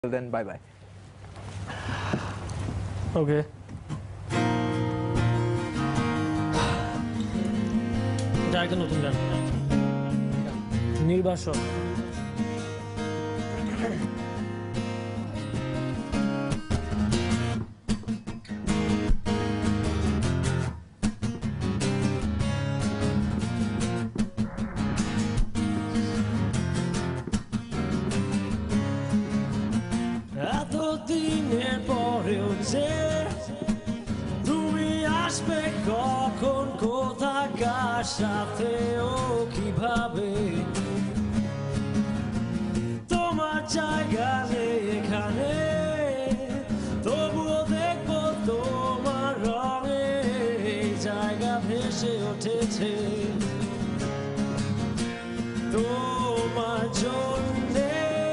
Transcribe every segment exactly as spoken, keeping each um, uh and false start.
Then bye bye. Okay. এটা একটা নতুন গান নির্বাসন এতদিনের পরেও যে তুমি আসবে কখন কোথাকার সাথে ও কিভাবে তোমার জায়গা নেই এখানে তবুও দেখবো তোমার রঙে এই জায়গা ভেসে উঠেছে তোমার জন্যে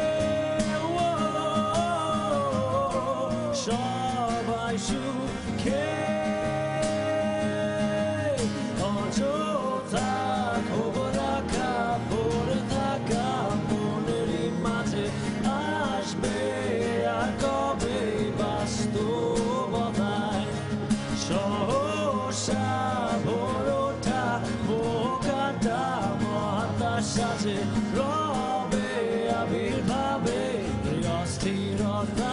সবাই সুখে অযথা খবর রাখা পড়ে থাকা মনেরই মাঝে আসবে আর কবে বাস্তবতায় সহসা ভোর ওঠা মোকাটা মহাতার সাথে রবে আবির্ভাবে অস্থিরতা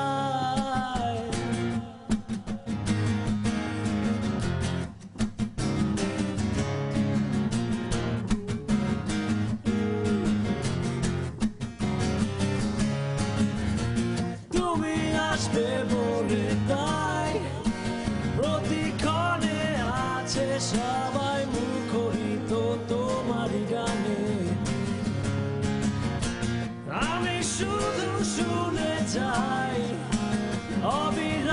আসবে বলে তাই প্রতিক্ষণে আছে সবাই মুখরিত তোমারই গানে আমি শুধু শুনে যাই অবিরাম